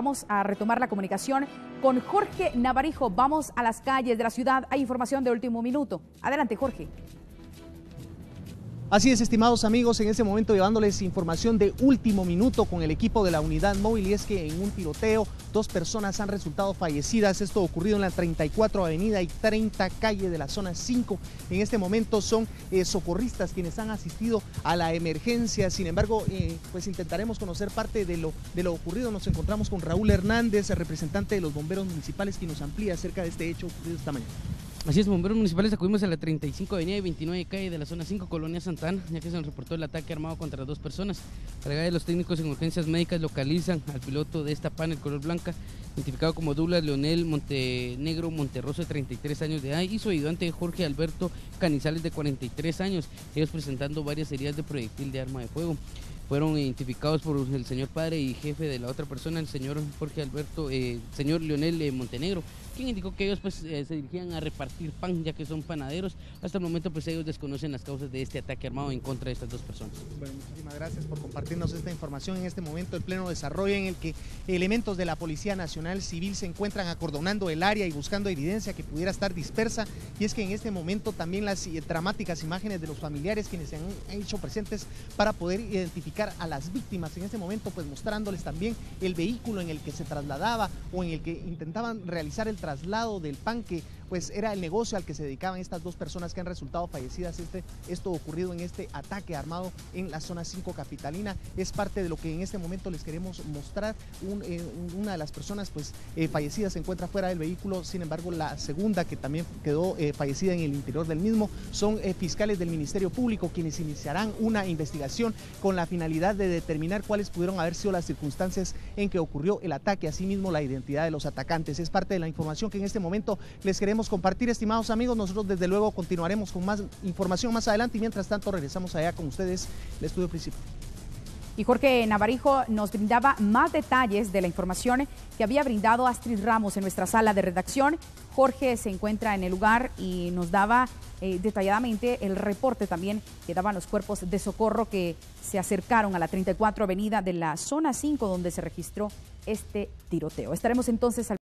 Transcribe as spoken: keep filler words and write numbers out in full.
Vamos a retomar la comunicación con Jorge Navarijo. Vamos a las calles de la ciudad. Hay información de último minuto. Adelante, Jorge. Así es, estimados amigos, en este momento llevándoles información de último minuto con el equipo de la unidad móvil, y es que en un tiroteo dos personas han resultado fallecidas. Esto ocurrido en la treinta y cuatro avenida y treinta calle de la zona cinco. En este momento son eh, socorristas quienes han asistido a la emergencia. Sin embargo, eh, pues intentaremos conocer parte de lo, de lo ocurrido. Nos encontramos con Raúl Hernández, el representante de los bomberos municipales, quien nos amplía acerca de este hecho ocurrido esta mañana. Así es, bomberos municipales acudimos a la treinta y cinco avenida y veintinueve calle de la zona cinco, Colonia Santa Ana, ya que se nos reportó el ataque armado contra dos personas. A la llegada de los técnicos en urgencias médicas localizan al piloto de esta panel color blanca, identificado como Douglas Leonel Montenegro Monterroso, de treinta y tres años de edad, y su ayudante Jorge Alberto Canizales, de cuarenta y tres años, ellos presentando varias heridas de proyectil de arma de fuego. Fueron identificados por el señor padre y jefe de la otra persona, el señor Jorge Alberto, eh, señor Leonel eh, Montenegro, quien indicó que ellos pues eh, se dirigían a repartir pan, ya que son panaderos. Hasta el momento pues ellos desconocen las causas de este ataque armado en contra de estas dos personas. Bueno, muchísimas gracias por compartirnos esta información en este momento, el pleno desarrollo en el que elementos de la Policía Nacional Civil se encuentran acordonando el área y buscando evidencia que pudiera estar dispersa. Y es que en este momento también las eh, dramáticas imágenes de los familiares quienes se han hecho presentes para poder identificar a las víctimas, en este momento pues mostrándoles también el vehículo en el que se trasladaba o en el que intentaban realizar el traslado del pan, que pues era el negocio al que se dedicaban estas dos personas que han resultado fallecidas. Este, esto ocurrido en este ataque armado en la zona cinco capitalina es parte de lo que en este momento les queremos mostrar. Un, eh, una de las personas pues eh, fallecidas se encuentra fuera del vehículo, sin embargo la segunda, que también quedó eh, fallecida en el interior del mismo, son eh, fiscales del Ministerio Público quienes iniciarán una investigación con la finalidad de determinar cuáles pudieron haber sido las circunstancias en que ocurrió el ataque, asimismo la identidad de los atacantes. Es parte de la información que en este momento les queremos compartir, estimados amigos. Nosotros desde luego continuaremos con más información más adelante y mientras tanto regresamos allá con ustedes al estudio principal. Y Jorge Navarijo nos brindaba más detalles de la información que había brindado Astrid Ramos en nuestra sala de redacción. Jorge se encuentra en el lugar y nos daba eh, detalladamente el reporte también que daban los cuerpos de socorro que se acercaron a la treinta y cuatro avenida de la zona cinco donde se registró este tiroteo. Estaremos entonces al